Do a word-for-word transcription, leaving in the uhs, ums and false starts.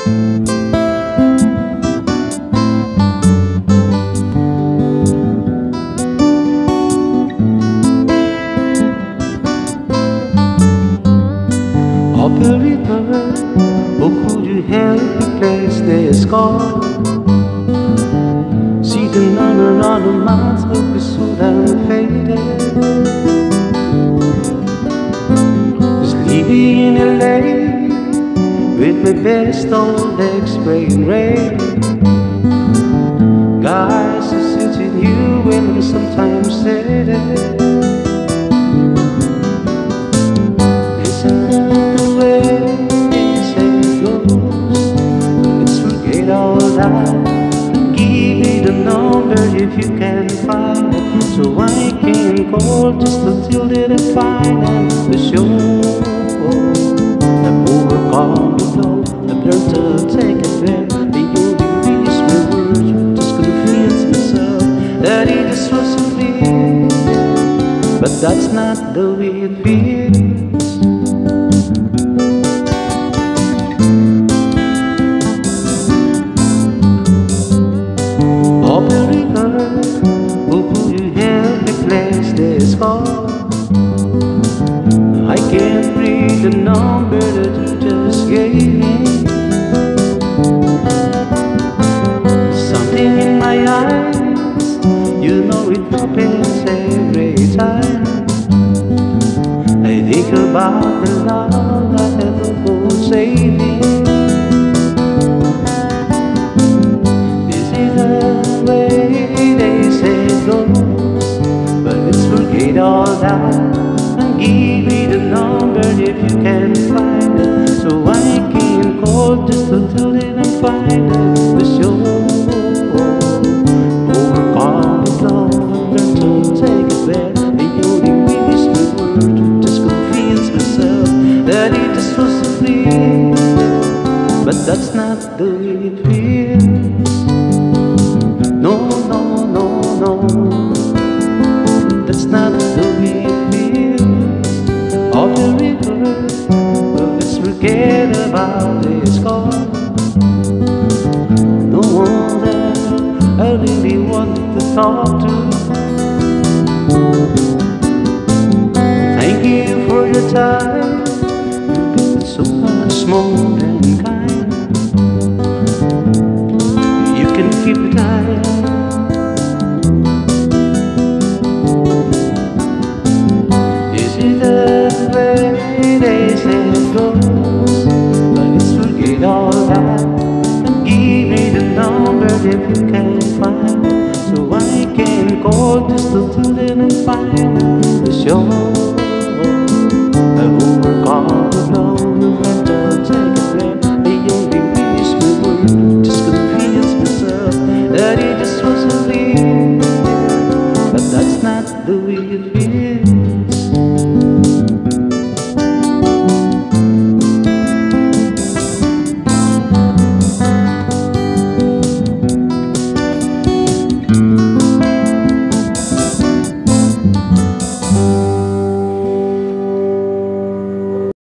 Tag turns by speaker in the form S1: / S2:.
S1: Operator, oh, could you help me place this call? See the number on the mantle, so damn faded. Just leaving in L A with my best old X-ray ray. Guys are sitting you and sometimes say that. If you can find it, so I can call just until they find it. The show I've overcome the blow, I've learned to take it back. The only reason my words were just convince myself that it just wasn't real, but that's not the way it feels. I can't read the number that you just gave me. Something in my eyes, you know it happens every time. I think about the love that ever would save me. This is the way they say it goes, but let's forget all that. Give me the number if you can find it, so I can call just until they can find it. The show overcome the love, learn to take it back. The only reason my words to just convince myself that it just wasn't real, but that's not the way it feels. No, no, no, no, that's not the way it feels. Operator, well, let's forget about this call. No one that I really wanted to talk to. Thank you for your time, you've been so much more than kind. You can keep it tight. Is it the they say it goes, but let's forget all that and give me the number if you can find it, so I can call just until then and find the show.